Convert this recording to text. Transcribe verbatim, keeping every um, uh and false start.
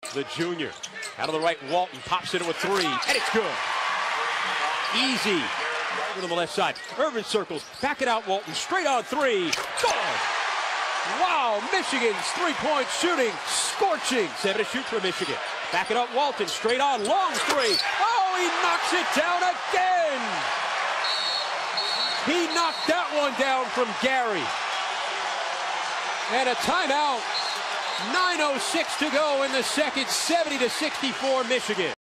the junior. Out of the right, Walton pops into a three, and it's good. Easy. Over to the left side. Irvin circles. Back it out, Walton. Straight on three. Good. Wow, Michigan's three-point shooting. Scorching. Seven to shoot for Michigan. Back it up, Walton. Straight on. Long three. Oh, he knocks it down again. He knocked that one down from Gary. And a timeout. nine oh six to go in the second. seventy to sixty-four Michigan.